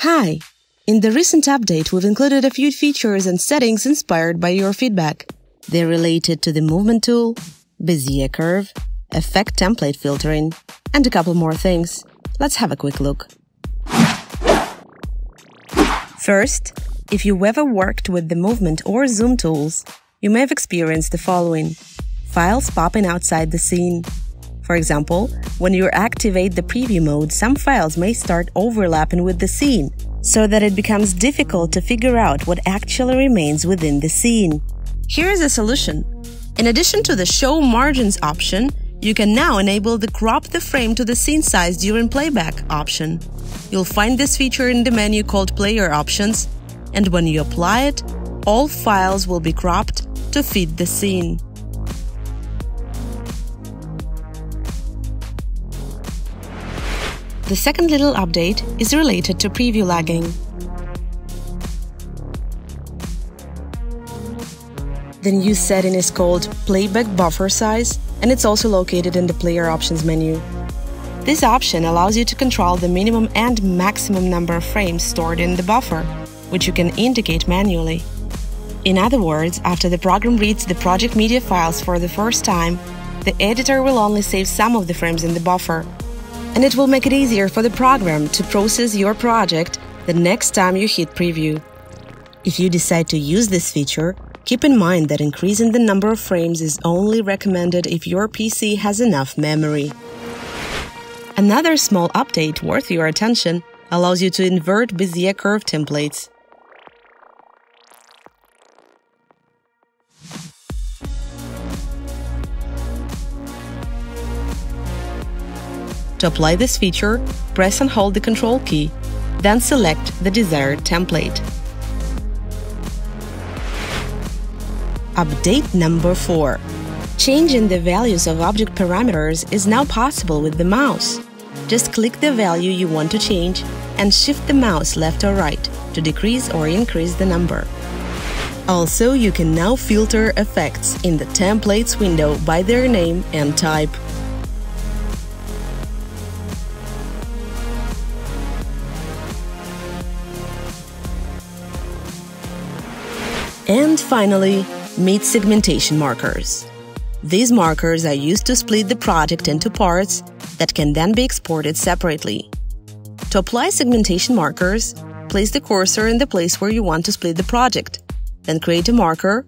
Hi! In the recent update, we've included a few features and settings inspired by your feedback. They're related to the movement tool, Bezier curve, effect template filtering, and a couple more things. Let's have a quick look. First, if you've ever worked with the movement or zoom tools, you may have experienced the following: files popping outside the scene. For example, when you activate the preview mode, some files may start overlapping with the scene, so that it becomes difficult to figure out what actually remains within the scene. Here's a solution. In addition to the Show Margins option, you can now enable the Crop the frame to the scene size during playback option. You'll find this feature in the menu called Player Options, and when you apply it, all files will be cropped to fit the scene. The second little update is related to preview lagging. The new setting is called Playback Buffer Size, and it's also located in the Player Options menu. This option allows you to control the minimum and maximum number of frames stored in the buffer, which you can indicate manually. In other words, after the program reads the project media files for the first time, the editor will only save some of the frames in the buffer, and it will make it easier for the program to process your project the next time you hit preview. If you decide to use this feature, keep in mind that increasing the number of frames is only recommended if your PC has enough memory. Another small update worth your attention allows you to invert Bezier curve templates. To apply this feature, press and hold the Control key, then select the desired template. Update number 4. Changing the values of object parameters is now possible with the mouse. Just click the value you want to change and shift the mouse left or right to decrease or increase the number. Also, you can now filter effects in the Templates window by their name and type. And finally, meet segmentation markers. These markers are used to split the project into parts that can then be exported separately. To apply segmentation markers, place the cursor in the place where you want to split the project, then create a marker,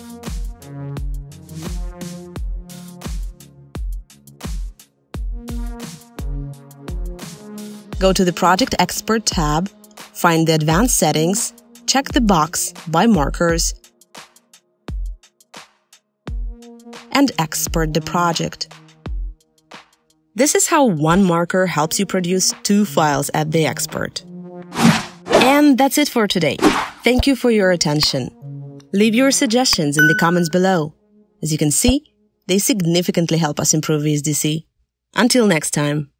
go to the Project Export tab, find the Advanced Settings, check the box by Markers, and export the project. This is how one marker helps you produce 2 files at the export. And that's it for today. Thank you for your attention. Leave your suggestions in the comments below. As you can see, they significantly help us improve VSDC. Until next time.